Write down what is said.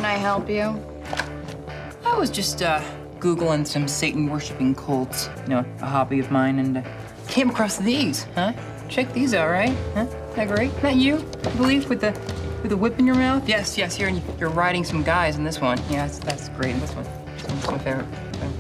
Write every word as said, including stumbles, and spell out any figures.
can I help you? I was just uh, Googling some Satan-worshipping cults, you know, a hobby of mine, and uh, came across these, huh? Check these out, right? Huh? Isn't that great? Not you, I believe, with the with the whip in your mouth? Yes, yes, here, and you're riding some guys in this one. Yeah, that's, that's great. This one, this one's my favorite.